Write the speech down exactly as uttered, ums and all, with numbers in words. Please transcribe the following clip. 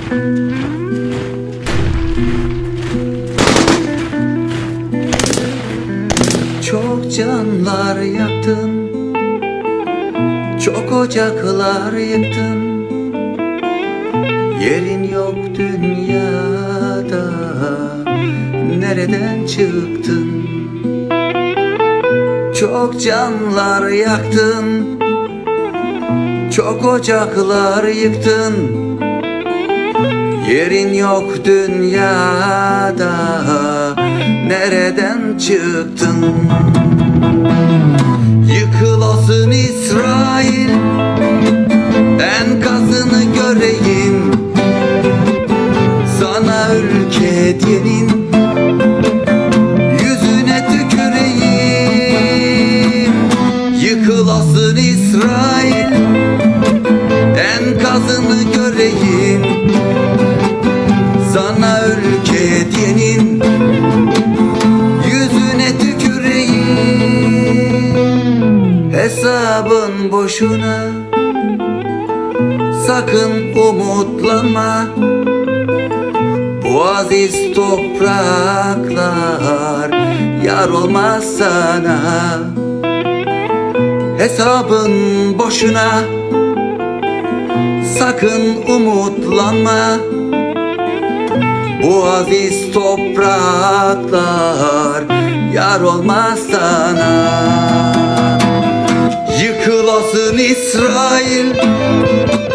Çok canlar yaktın, çok ocaklar yıktın. Yerin yok dünyada, nereden çıktın? Çok canlar yaktın, çok ocaklar yıktın. Yerin yok dünyada, nereden çıktın? Yıkılasın İsrail, enkazını göreyim. Sana ülke diyenin yüzüne tüküreyim. Yıkılasın İsrail, enkazını göreyim. Sana ülke diyenin yüzüne tüküreyim. Hesabın boşuna, sakın umutlanma. Bu aziz topraklar yar olmaz sana. Hesabın boşuna, sakın umutlanma. Bu aziz topraklar yar olmaz sana. Yıkılasın İsrail,